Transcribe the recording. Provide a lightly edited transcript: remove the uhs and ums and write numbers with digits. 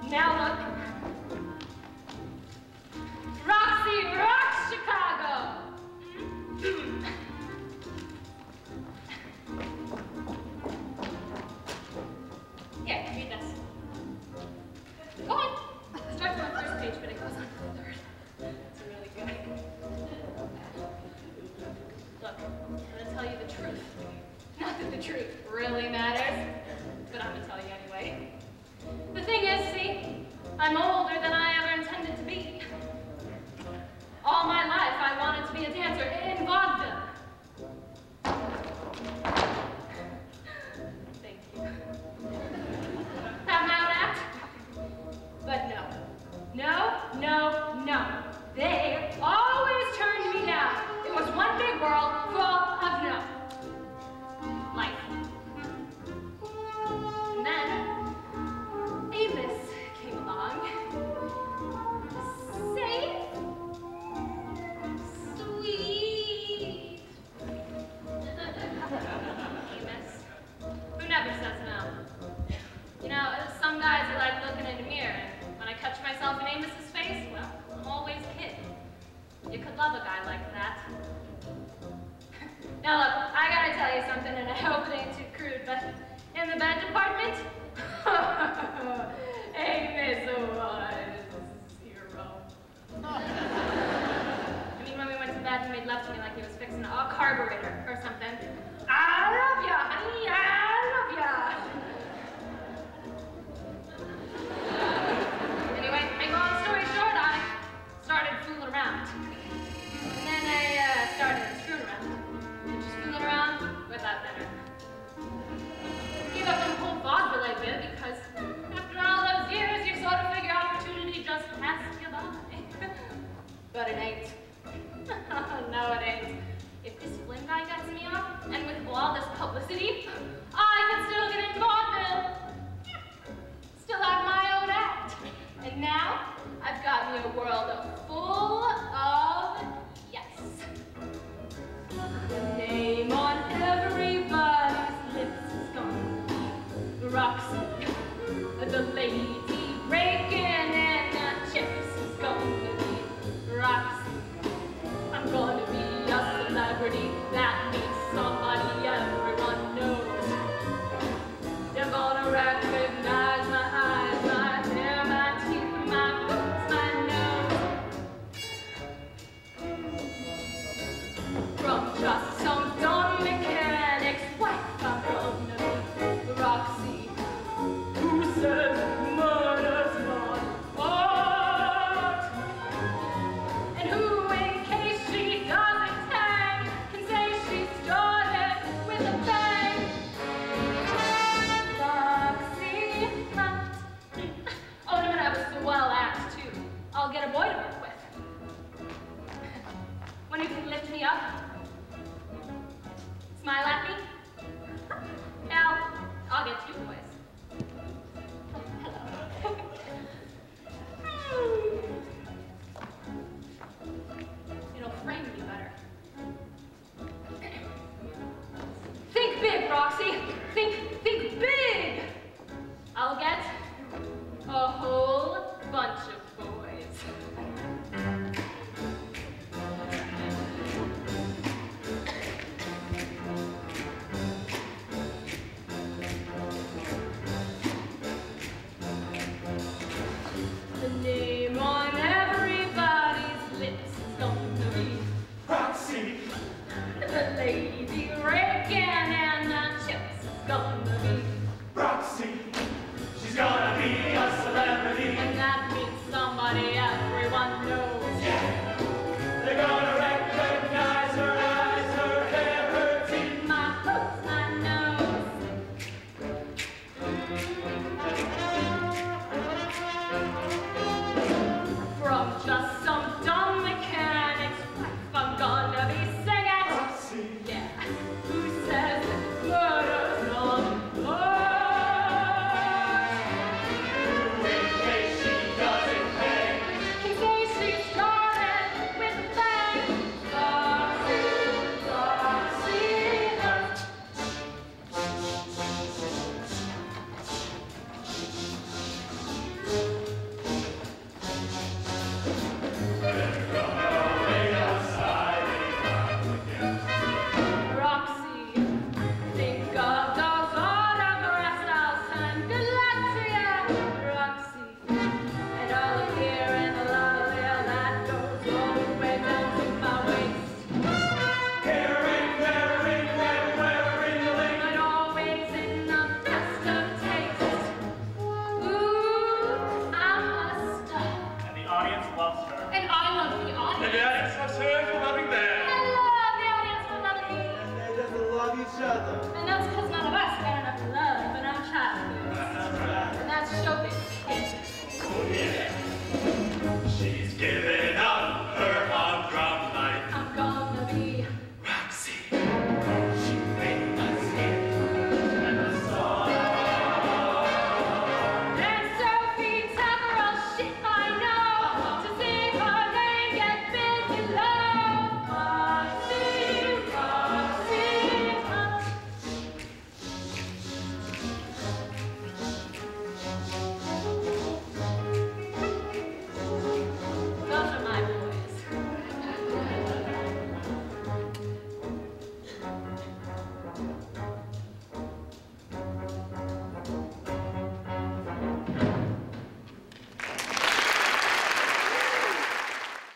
Now look. Roxie rocks Chicago. Here, read this. Go on. It starts on the first page, but it goes on to the third. It's really good. Look, I'm gonna tell you the truth. Not that the truth really matters, but I'm gonna tell you anyway. The thing is, see, I'm older than I ever intended to be. All my life, I wanted to be a dancer in vaudeville. Thank you. Have my own act? But no. No, no, no. They always turned me down. It was one big world full of no. Life. And then, Amos came along. Safe. Sweet. Amos. Who never says no? You know, some guys are like looking in a mirror, and when I catch myself in Amos's face, well, I'm always kidding. You could love a guy like that. Now look, I gotta tell you something, and I hope it ain't too crude, but in the bed department, Amos was zero. I mean, when we went to bed, he made love to me like he was fixing a carburetor or something. I love ya, honey, I love ya. Anyway, make a long story short, I started fooling around. And then I started screwing around. Just fooling around without dinner. Gave up on the whole vaudeville idea because after all those years, you sort of figure opportunity just passed you by. But it ain't. No, it ain't. If this Flynn guy gets me off, and with all this publicity, I can still get into vaudeville. Still have my own act. And now, I've got me a world full of yes. The name on everybody's lips is gonna be Roxie. The lady raking in the chips is gonna be Roxie. I'm gonna be a celebrity that means somebody everyone knows. They're gonna recognize my eyes, my hair, my teeth, my boots, my nose. From just some dumb mechanic's wife, I'm gonna be Roxie, who says murder's not art, and who, in case she doesn't hang, can say she started with a bang. Roxie, oh, I'm gonna have a swell act too. I'll get a boy to work with. When you can lift me up, smile at me. Now, I'll get two boys. Hello. It'll frame me better. Think big, Roxie. Think big. I'll get a whole bunch of boys. The name on everybody's lips is gonna be Roxie. the lady raking and the chips is gonna